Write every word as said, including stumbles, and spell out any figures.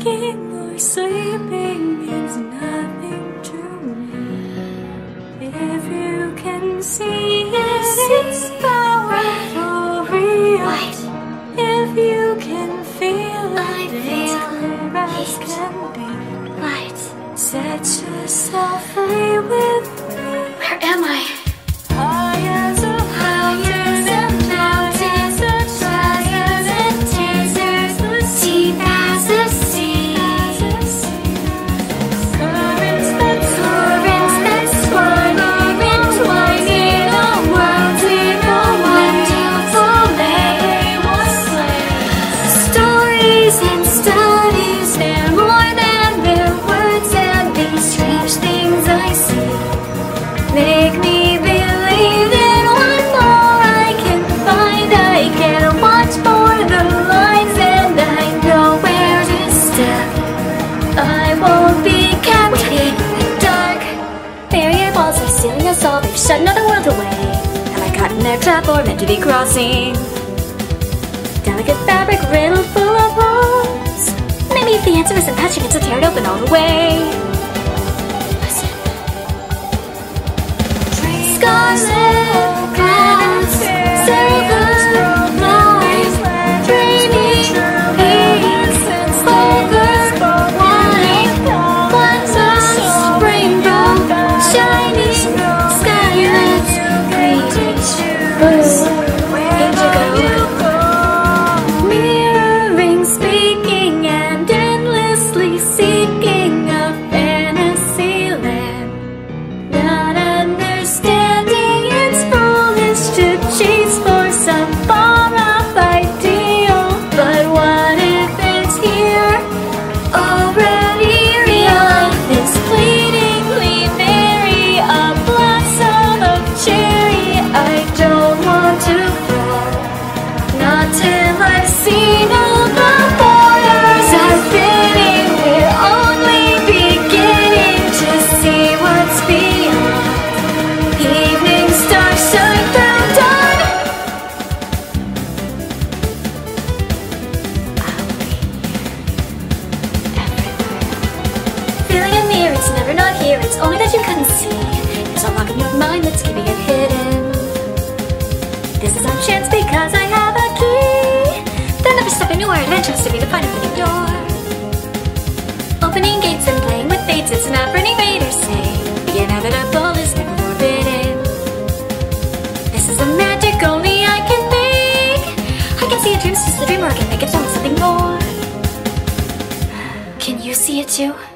waking or sleeping means nothing to me. If you can see it, it's powerful, real. If you can feel it, it's clear as can be. Light. Set yourself free with me. Where am I? High as a mountain and mountains as high as teasers, Deep as the sea. currents that Currents that swirling and twining a wonderful, wonderful lake. Stories and studies, they're more than their words, and these strange things I see make me believe that one more I can find. I can watch for the lines and I know where to step. I won't be kept waiting in the dark. Barrier walls are sealing us all, they've shut another world away. Have I gotten their trap or meant to be crossing? Delicate fabric riddled full of holes. Maybe if the answer isn't touching it, so tear it open all the way. Listen. Scarlet glass, silver light, dreaming peace, over wine, one lost rainbow, shining skylight, green, blue, indigo, mirroring, speaking, and endlessly seeking a fantasy land. Not understanding it's foolish to chase for some far-off ideal. But what if it's here, already real? Life is fleetingly merry, a blossom of cherry. I don't want to fall, not till I've seen all the borders are fitting. We're only beginning to see what's beyond. Evening stars shine through dawn. I'll be everywhere. Feeling a mirror, it's never not here. It's only that you couldn't see. There's a lock in your mind that's keeping it hidden. This is our chance because I have a key. Then every step into our adventures to be to find a fitting door. Opening gates and playing with fates, it's not running raiders say. The inevitable is never forbidden. This is a magic only I can make. I can see a dream's just a dream, or I can make it into something more. Can you see it too?